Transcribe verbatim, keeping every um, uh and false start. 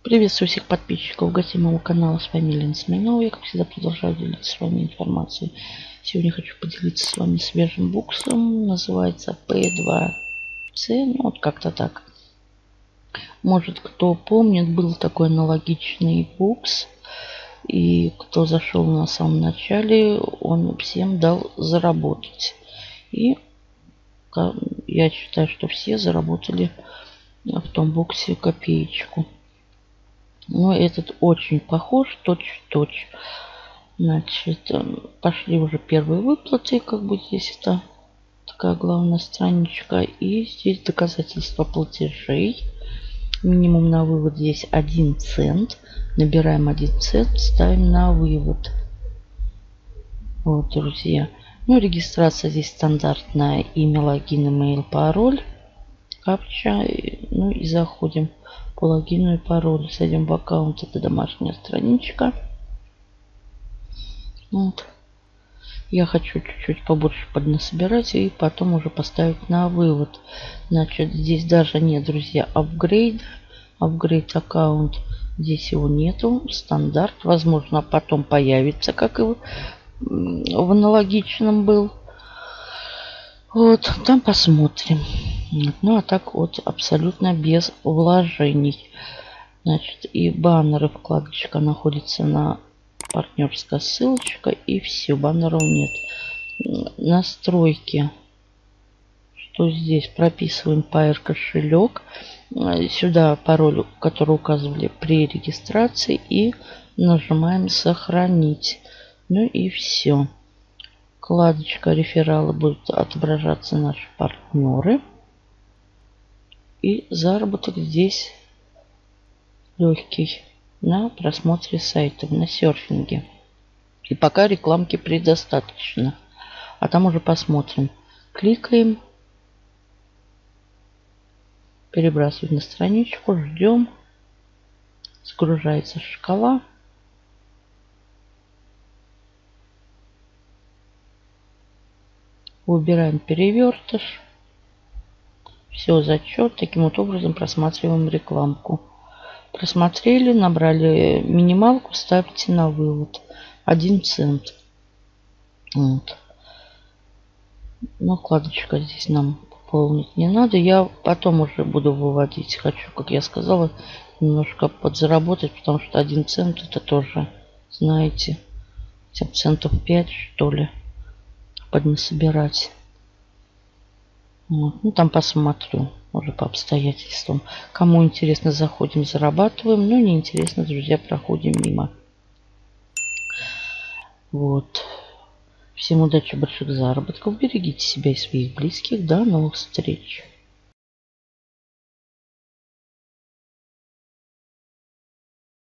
Приветствую всех подписчиков, гостей моего канала. С вами Лена Смирнова. Я, как всегда, продолжаю делиться с вами информацией. Сегодня хочу поделиться с вами свежим буксом. Называется пэ два цэ. Ну, вот как-то так. Может, кто помнит, был такой аналогичный букс. И кто зашел на самом начале, он всем дал заработать. И я считаю, что все заработали в том буксе копеечку. Но этот очень похож, точь-в-точь. Значит, пошли уже первые выплаты, как бы здесь это такая главная страничка. И здесь доказательства платежей. Минимум на вывод здесь один цент. Набираем один цент, ставим на вывод. Вот, друзья. Ну, регистрация здесь стандартная. Имя, логин, имейл, пароль. Капча. Ну и заходим по логину и паролю. Зайдем в аккаунт. Это домашняя страничка. Вот. Я хочу чуть-чуть побольше поднасобирать и потом уже поставить на вывод. Значит, здесь даже нет, друзья, апгрейд. Апгрейд аккаунт. Здесь его нету. Стандарт. Возможно, потом появится, как и в, в аналогичном был. Вот, там посмотрим. Ну, а так вот абсолютно без вложений. Значит, и баннеры, вкладочка находится на партнерская ссылочка. И все, баннеров нет. Настройки. Что здесь? Прописываем Pair кошелек. Сюда пароль, который указывали при регистрации. И нажимаем сохранить. Ну и все. Вкладочка реферала будут отображаться наши партнеры. И заработок здесь легкий на просмотре сайтов, на серфинге. И пока рекламки предостаточно. А там уже посмотрим. Кликаем. Перебрасываем на страничку. Ждем. Загружается шкала. Выбираем перевертыш. Все, зачет. Таким вот образом просматриваем рекламку. Просмотрели, набрали минималку, ставьте на вывод. один цент. Вот. Ну, вкладочка здесь нам пополнить не надо. Я потом уже буду выводить. Хочу, как я сказала, немножко подзаработать, потому что один цент это тоже, знаете, центов пять, что ли, поднасобирать. Вот. Ну, там посмотрю уже по обстоятельствам. Кому интересно, заходим, зарабатываем. Ну, не интересно, друзья, проходим мимо. Вот. Всем удачи, больших заработков. Берегите себя и своих близких. До новых встреч.